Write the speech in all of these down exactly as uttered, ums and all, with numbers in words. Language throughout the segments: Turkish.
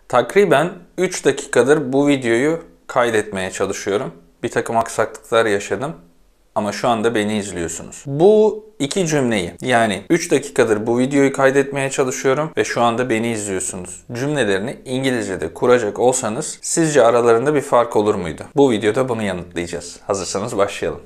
Takriben üç dakikadır bu videoyu kaydetmeye çalışıyorum. Bir takım aksaklıklar yaşadım ama şu anda beni izliyorsunuz. Bu iki cümleyi, yani üç dakikadır bu videoyu kaydetmeye çalışıyorum ve şu anda beni izliyorsunuz cümlelerini İngilizce'de kuracak olsanız sizce aralarında bir fark olur muydu? Bu videoda bunu yanıtlayacağız. Hazırsanız başlayalım.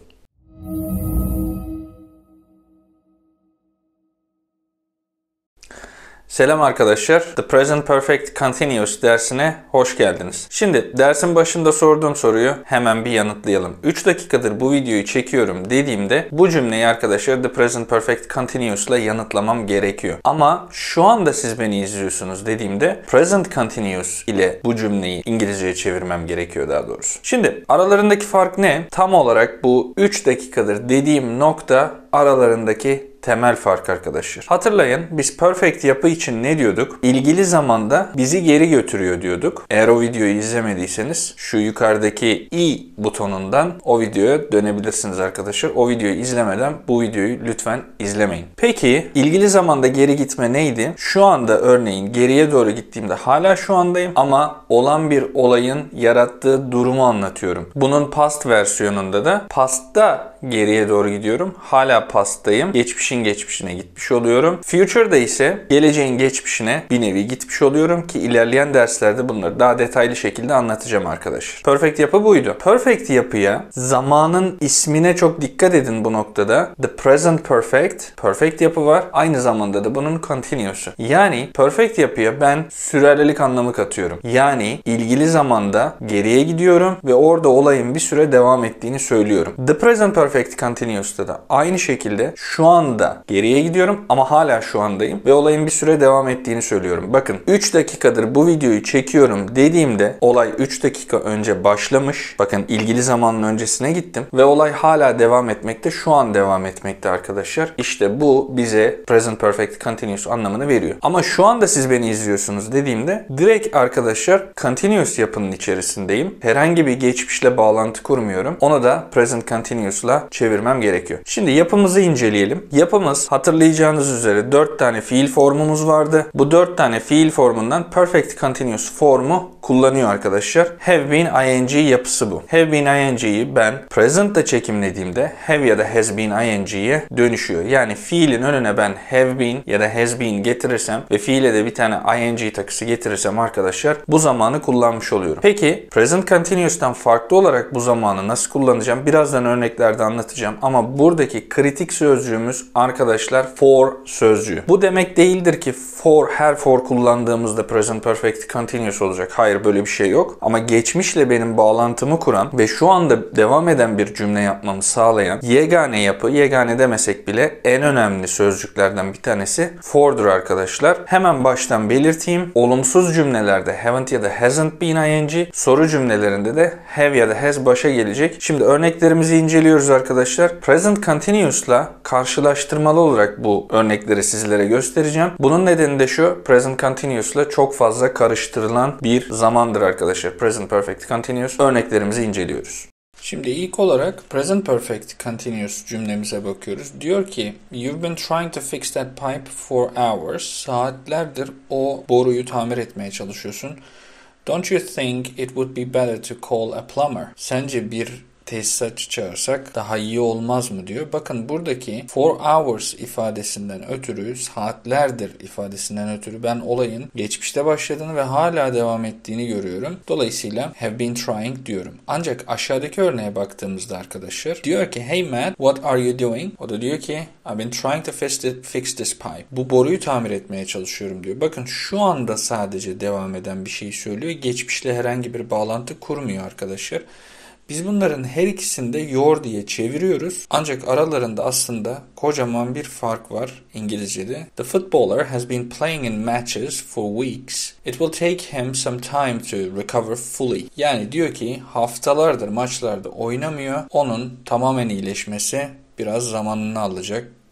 Selam arkadaşlar. The Present Perfect Continuous dersine hoş geldiniz. Şimdi dersin başında sorduğum soruyu hemen bir yanıtlayalım. üç dakikadır bu videoyu çekiyorum dediğimde bu cümleyi arkadaşlar The Present Perfect Continuous ile yanıtlamam gerekiyor. Ama şu anda siz beni izliyorsunuz dediğimde Present Continuous ile bu cümleyi İngilizceye çevirmem gerekiyor daha doğrusu. Şimdi aralarındaki fark ne? Tam olarak bu üç dakikadır dediğim nokta aralarındaki temel fark arkadaşlar. Hatırlayın, biz perfect yapı için ne diyorduk? İlgili zamanda bizi geri götürüyor diyorduk. Eğer o videoyu izlemediyseniz şu yukarıdaki i butonundan o videoya dönebilirsiniz arkadaşlar. O videoyu izlemeden bu videoyu lütfen izlemeyin. Peki ilgili zamanda geri gitme neydi? Şu anda örneğin geriye doğru gittiğimde hala şu andayım ama olan bir olayın yarattığı durumu anlatıyorum. Bunun past versiyonunda da past'ta geriye doğru gidiyorum. Hala past'tayım. Geçmişin geçmişine gitmiş oluyorum. Future'da ise geleceğin geçmişine bir nevi gitmiş oluyorum ki ilerleyen derslerde bunları daha detaylı şekilde anlatacağım arkadaşlar. Perfect yapı buydu. Perfect yapıya zamanın ismine çok dikkat edin bu noktada. The present perfect, perfect yapı var. Aynı zamanda da bunun continuous'u. Yani perfect yapıya ben sürelilik anlamı katıyorum. Yani ilgili zamanda geriye gidiyorum ve orada olayın bir süre devam ettiğini söylüyorum. The present perfect continuous'ta da aynı şekilde şu anda geriye gidiyorum ama hala şu andayım ve olayın bir süre devam ettiğini söylüyorum. Bakın üç dakikadır bu videoyu çekiyorum dediğimde olay üç dakika önce başlamış. Bakın ilgili zamanın öncesine gittim ve olay hala devam etmekte. Şu an devam etmekte arkadaşlar. İşte bu bize present perfect continuous anlamını veriyor. Ama şu anda siz beni izliyorsunuz dediğimde direkt arkadaşlar continuous yapının içerisindeyim. Herhangi bir geçmişle bağlantı kurmuyorum. Onu da present continuous'la çevirmem gerekiyor. Şimdi yapımızı inceleyelim. Yapımız hatırlayacağınız üzere dört tane fiil formumuz vardı. Bu dört tane fiil formundan perfect continuous formu kullanıyor arkadaşlar. Have been ing yapısı bu. Have been ing'yi ben present'ta çekimlediğimde have ya da has been ing'ye dönüşüyor. Yani fiilin önüne ben have been ya da has been getirirsem ve fiile de bir tane ing takısı getirirsem arkadaşlar bu zamanı kullanmış oluyorum. Peki present continuous'tan farklı olarak bu zamanı nasıl kullanacağım? Birazdan örneklerde anlatacağım ama buradaki kritik sözcüğümüz arkadaşlar for sözcüğü. Bu demek değildir ki for her for kullandığımızda present perfect continuous olacak. Hayır, böyle bir şey yok. Ama geçmişle benim bağlantımı kuran ve şu anda devam eden bir cümle yapmamı sağlayan yegane yapı, yegane demesek bile en önemli sözcüklerden bir tanesi for'dur arkadaşlar. Hemen baştan belirteyim. Olumsuz cümlelerde haven't ya da hasn't been ing, soru cümlelerinde de have ya da has başa gelecek. Şimdi örneklerimizi inceliyoruz arkadaşlar. Present continuous'la karşılaştırmalı olarak bu örnekleri sizlere göstereceğim. Bunun nedeni de şu, present continuous'la çok fazla karıştırılan bir zamandır arkadaşlar. Present perfect continuous örneklerimizi inceliyoruz. Şimdi ilk olarak present perfect continuous cümlemize bakıyoruz. Diyor ki you've been trying to fix that pipe for hours. Saatlerdir o boruyu tamir etmeye çalışıyorsun. Don't you think it would be better to call a plumber? Sence bir tesisatçı çağırsak daha iyi olmaz mı diyor. Bakın buradaki for hours ifadesinden ötürü, saatlerdir ifadesinden ötürü ben olayın geçmişte başladığını ve hala devam ettiğini görüyorum. Dolayısıyla have been trying diyorum. Ancak aşağıdaki örneğe baktığımızda arkadaşlar diyor ki hey Matt, what are you doing? O da diyor ki I've been trying to fix this, fix this pipe. Bu boruyu tamir etmeye çalışıyorum diyor. Bakın şu anda sadece devam eden bir şey söylüyor. Geçmişle herhangi bir bağlantı kurmuyor arkadaşlar. Biz bunların her ikisini de your diye çeviriyoruz. Ancak aralarında aslında kocaman bir fark var İngilizce'de. The footballer has been playing in matches for weeks. It will take him some time to recover fully. Yani diyor ki haftalardır maçlarda oynamıyor. Onun tamamen iyileşmesi biraz zamanını alacak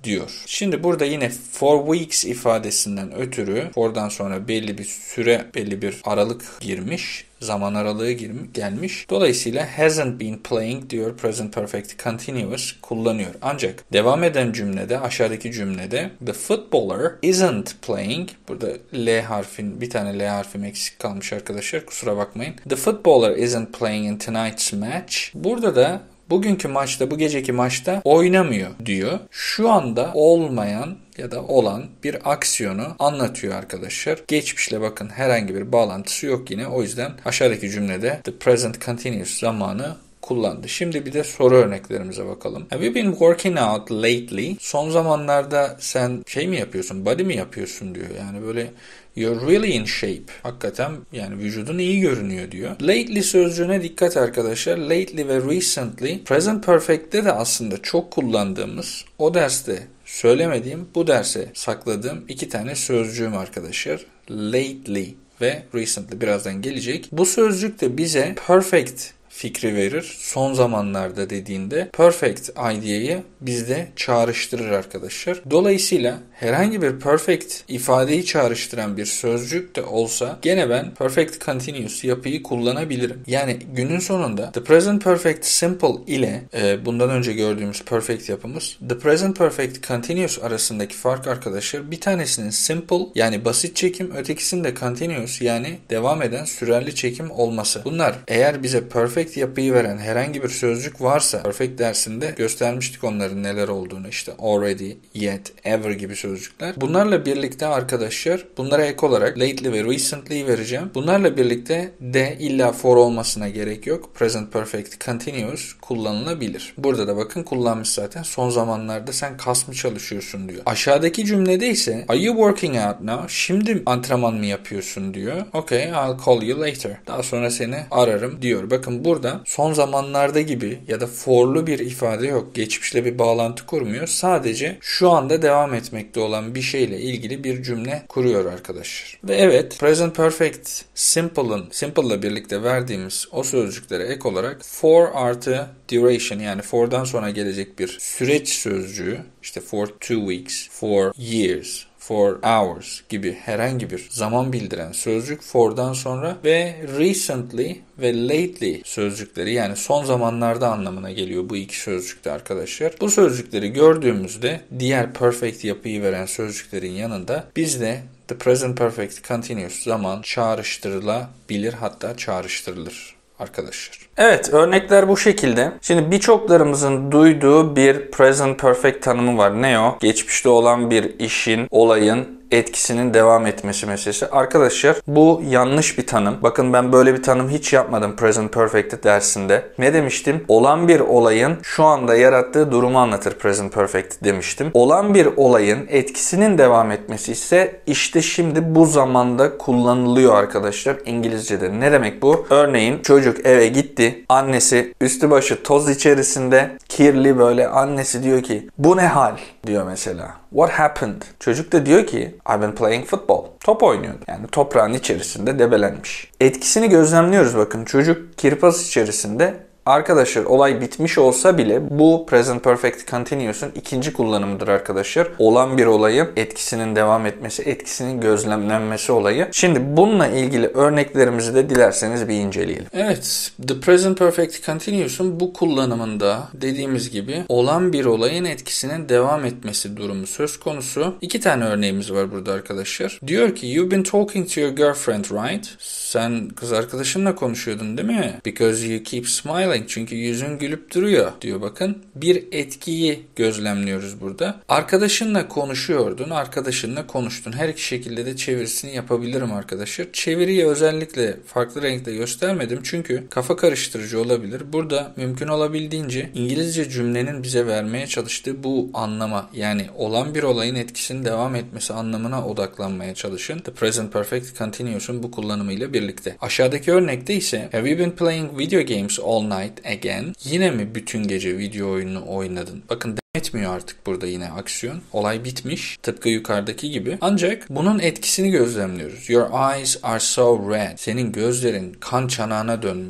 diyor. Şimdi burada yine for weeks ifadesinden ötürü for'dan sonra belli bir süre, belli bir aralık girmiş. Zaman aralığı girmiş, gelmiş. Dolayısıyla hasn't been playing diyor, present perfect continuous kullanıyor. Ancak devam eden cümlede, aşağıdaki cümlede the footballer isn't playing. Burada L harfin, bir tane L harfim eksik kalmış arkadaşlar. Kusura bakmayın. The footballer isn't playing in tonight's match. Burada da bugünkü maçta, bu geceki maçta oynamıyor diyor. Şu anda olmayan ya da olan bir aksiyonu anlatıyor arkadaşlar. Geçmişle bakın herhangi bir bağlantısı yok yine. O yüzden aşağıdaki cümlede the present continuous zamanı kullandı. Şimdi bir de soru örneklerimize bakalım. Have you been working out lately? Son zamanlarda sen şey mi yapıyorsun? Body mi yapıyorsun diyor. Yani böyle you're really in shape. Hakikaten yani vücudun iyi görünüyor diyor. Lately sözcüğüne dikkat arkadaşlar. Lately ve recently present perfect'te de aslında çok kullandığımız, o derste söylemediğim, bu derse sakladığım iki tane sözcüğüm arkadaşlar. Lately ve recently birazdan gelecek. Bu sözcük de bize perfect fikri verir. Son zamanlarda dediğinde perfect idea'yı bizde çağrıştırır arkadaşlar. Dolayısıyla herhangi bir perfect ifadeyi çağrıştıran bir sözcük de olsa gene ben perfect continuous yapıyı kullanabilirim. Yani günün sonunda the present perfect simple ile e, bundan önce gördüğümüz perfect yapımız the present perfect continuous arasındaki fark arkadaşlar, bir tanesinin simple yani basit çekim, ötekisinin de continuous yani devam eden sürerli çekim olması. Bunlar eğer bize perfect yapıyı veren herhangi bir sözcük varsa, perfect dersinde göstermiştik onların neler olduğunu, işte already, yet, ever gibi sözcükler. Bunlarla birlikte arkadaşlar, bunlara ek olarak lately ve recently vereceğim. Bunlarla birlikte de illa for olmasına gerek yok. Present perfect continuous kullanılabilir. Burada da bakın kullanmış zaten. Son zamanlarda sen kas mı çalışıyorsun diyor. Aşağıdaki cümlede ise are you working out now? Şimdi antrenman mı yapıyorsun diyor. Okay, I'll call you later. Daha sonra seni ararım diyor. Bakın burada son zamanlarda gibi ya da for'lu bir ifade yok. Geçmişle bir bağlantı kurmuyor. Sadece şu anda devam etmekte olan bir şeyle ilgili bir cümle kuruyor arkadaşlar. Ve evet, present perfect simple'ın simple'la birlikte verdiğimiz o sözcüklere ek olarak for artı duration yani for'dan sonra gelecek bir süreç sözcüğü, işte for two weeks, for years, for hours gibi herhangi bir zaman bildiren sözcük for'dan sonra ve recently ve lately sözcükleri yani son zamanlarda anlamına geliyor bu iki sözcükte arkadaşlar. Bu sözcükleri gördüğümüzde diğer perfect yapıyı veren sözcüklerin yanında bizde the present perfect continuous zaman çağrıştırılabilir, hatta çağrıştırılır arkadaşlar. Evet, örnekler bu şekilde. Şimdi birçoklarımızın duyduğu bir present perfect tanımı var. Ne o? Geçmişte olan bir işin, olayın etkisinin devam etmesi meselesi. Arkadaşlar bu yanlış bir tanım. Bakın ben böyle bir tanım hiç yapmadım present perfect dersinde. Ne demiştim? Olan bir olayın şu anda yarattığı durumu anlatır present perfect demiştim. Olan bir olayın etkisinin devam etmesi ise işte şimdi bu zamanda kullanılıyor arkadaşlar İngilizce'de. Ne demek bu? Örneğin çocuk eve gitti. Annesi üstü başı toz içerisinde, kirli böyle. Annesi diyor ki bu ne hal diyor mesela. What happened? Çocuk da diyor ki I've been playing football. Top oynuyordu. Yani toprağın içerisinde debelenmiş. Etkisini gözlemliyoruz bakın. Çocuk kirpas içerisinde. Arkadaşlar olay bitmiş olsa bile bu present perfect continuous'un ikinci kullanımıdır arkadaşlar. Olan bir olayın etkisinin devam etmesi, etkisinin gözlemlenmesi olayı. Şimdi bununla ilgili örneklerimizi de dilerseniz bir inceleyelim. Evet, the present perfect continuous'un bu kullanımında dediğimiz gibi olan bir olayın etkisinin devam etmesi durumu söz konusu. İki tane örneğimiz var burada arkadaşlar. Diyor ki you've been talking to your girlfriend, right? Sen kız arkadaşınla konuşuyordun değil mi? Because you keep smiling. Çünkü yüzün gülüp duruyor diyor bakın. Bir etkiyi gözlemliyoruz burada. Arkadaşınla konuşuyordun, arkadaşınla konuştun. Her iki şekilde de çevirisini yapabilirim arkadaşlar. Çeviriyi özellikle farklı renkte göstermedim. Çünkü kafa karıştırıcı olabilir. Burada mümkün olabildiğince İngilizce cümlenin bize vermeye çalıştığı bu anlama, yani olan bir olayın etkisinin devam etmesi anlamına odaklanmaya çalışın. The present perfect continuous'un bu kullanımıyla birlikte. Aşağıdaki örnekte ise have you been playing video games all night again? Yine mi bütün gece video oyununu oynadın? Bakın etmiyor artık burada yine aksiyon. Olay bitmiş. Tıpkı yukarıdaki gibi. Ancak bunun etkisini gözlemliyoruz. Your eyes are so red. Senin gözlerin kan çanağına dönmüş.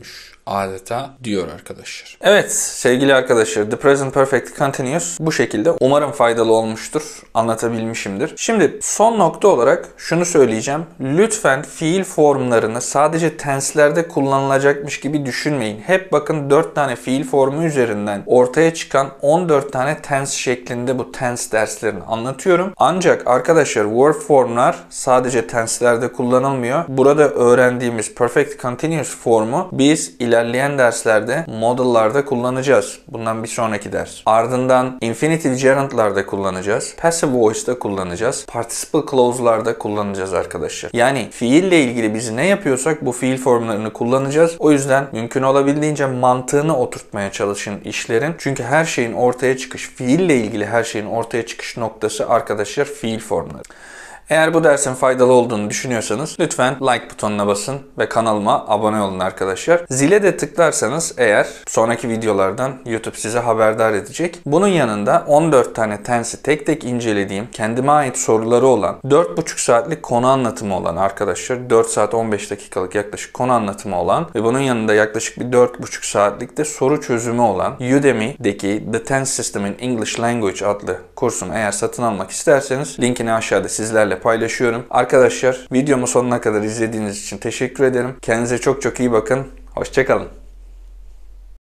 adeta diyor arkadaşlar. Evet sevgili arkadaşlar, The Present Perfect Continuous bu şekilde. Umarım faydalı olmuştur. Anlatabilmişimdir. Şimdi son nokta olarak şunu söyleyeceğim. Lütfen fiil formlarını sadece tense'lerde kullanılacakmış gibi düşünmeyin. Hep bakın dört tane fiil formu üzerinden ortaya çıkan on dört tane tense şeklinde bu tense derslerini anlatıyorum. Ancak arkadaşlar verb formlar sadece tense'lerde kullanılmıyor. Burada öğrendiğimiz Perfect Continuous formu biz ilerleyen derslerde model'larda kullanacağız. Bundan bir sonraki ders. Ardından infinitive gerund'larda kullanacağız. Passive voice'da kullanacağız. Participle clause'larda kullanacağız arkadaşlar. Yani fiille ilgili biz ne yapıyorsak bu fiil formlarını kullanacağız. O yüzden mümkün olabildiğince mantığını oturtmaya çalışın işlerin. Çünkü her şeyin ortaya çıkış, fiille ilgili her şeyin ortaya çıkış noktası arkadaşlar fiil formları. Eğer bu dersin faydalı olduğunu düşünüyorsanız lütfen like butonuna basın ve kanalıma abone olun arkadaşlar. Zile de tıklarsanız eğer sonraki videolardan YouTube size haberdar edecek. Bunun yanında on dört tane tense'i tek tek incelediğim, kendime ait soruları olan, dört buçuk saatlik konu anlatımı olan arkadaşlar, dört saat on beş dakikalık yaklaşık konu anlatımı olan ve bunun yanında yaklaşık bir dört buçuk saatlik de soru çözümü olan Udemy'deki The Tense System in English Language adlı kursumu eğer satın almak isterseniz linkini aşağıda sizlerle paylaşıyorum. Arkadaşlar videomu sonuna kadar izlediğiniz için teşekkür ederim. Kendinize çok çok iyi bakın. Hoşça kalın.